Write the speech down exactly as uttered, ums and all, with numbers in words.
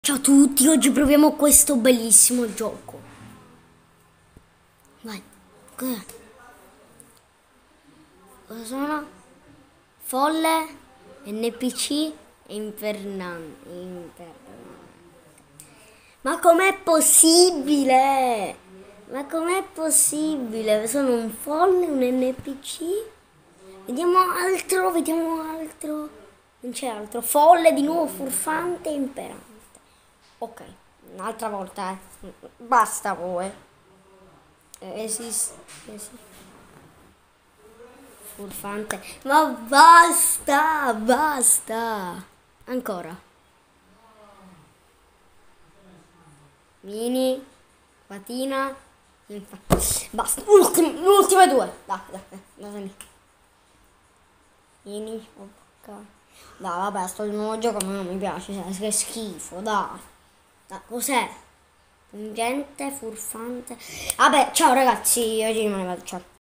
Ciao a tutti, oggi proviamo questo bellissimo gioco. Vai, cos'è? Cosa sono? Folle, N P C e infernante. Ma com'è possibile? Ma com'è possibile? Sono un folle, un N P C? Vediamo altro, vediamo altro. Non c'è altro. Folle di nuovo, furfante e imperante. Ok, un'altra volta, eh. Basta voi. Esiste. Esiste. Furfante. Ma basta, basta. Ancora. Mini, patina, infa- basta. Ultime, le ultime due. Dai, dai, dai, dai. Mini, ok. Dai, vabbè, sto di nuovo gioco, ma non mi piace, cioè, che schifo, dai. Dai, cos'è? Pungente, furfante. Vabbè, ciao ragazzi, oggi me ne vado, ciao.